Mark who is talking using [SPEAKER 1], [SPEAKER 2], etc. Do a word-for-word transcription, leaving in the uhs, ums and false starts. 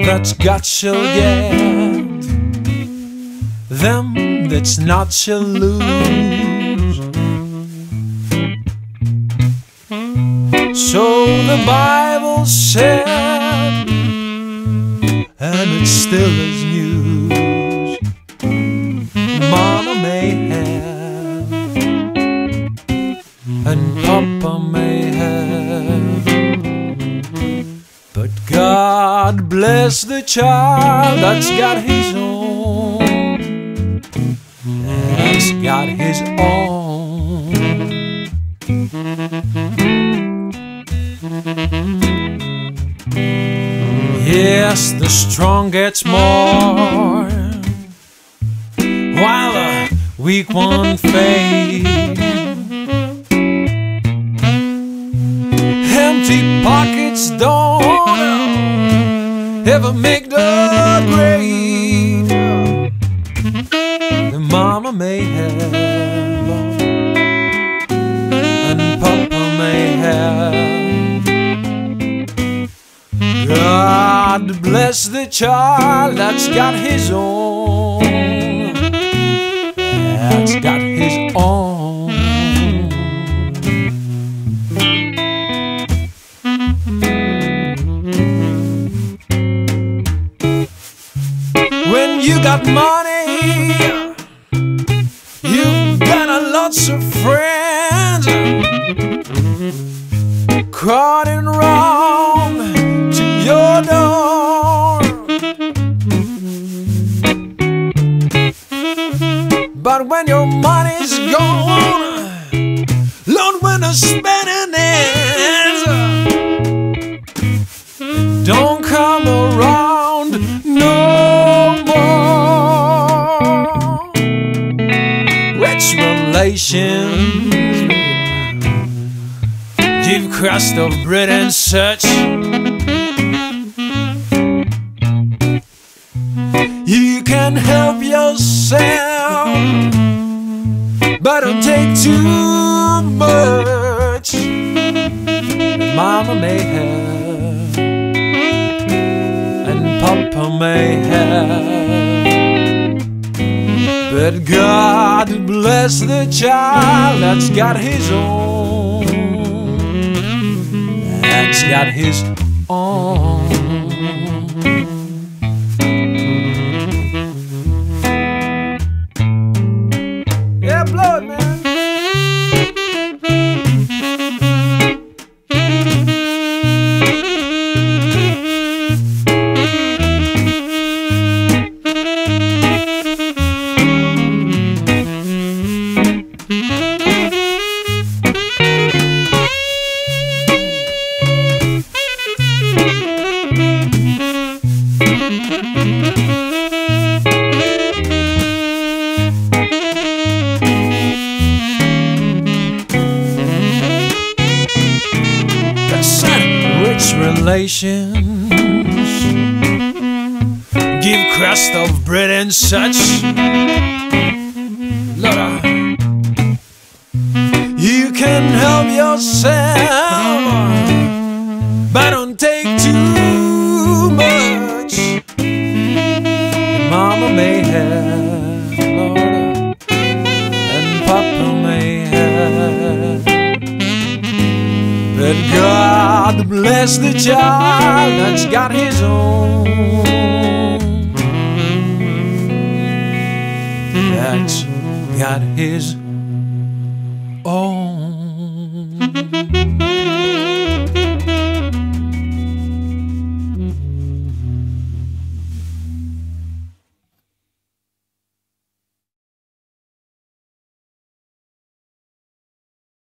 [SPEAKER 1] that's got shall get, them that's not shall lose. So the Bible said, and it still is news. Mama may have, and Papa may have, but God bless the child that's got his own, that's got his own. Yes, the strong gets more, while the weak one fades. Empty pockets don't ever make the grade. The mama may have, and Papa may have. God bless the child that's got his own, that's got his own. When you got money, you've got a lots of friends crowding round to your door. But when your money's gone, Lord, when the spending ends, don't come around no more. Rich relations give crust of bread and such. You can help yourself, but don't take too much. Mama may have, and Papa may have, but God bless the child that's got his own, that's got his own. Yeah, blow it, man. Relations give crust of bread and such. Lord, you can help yourself, but don't take too much. Mama may have, Lord, and Papa may have, but God bless the child that's got his own, that's got his own.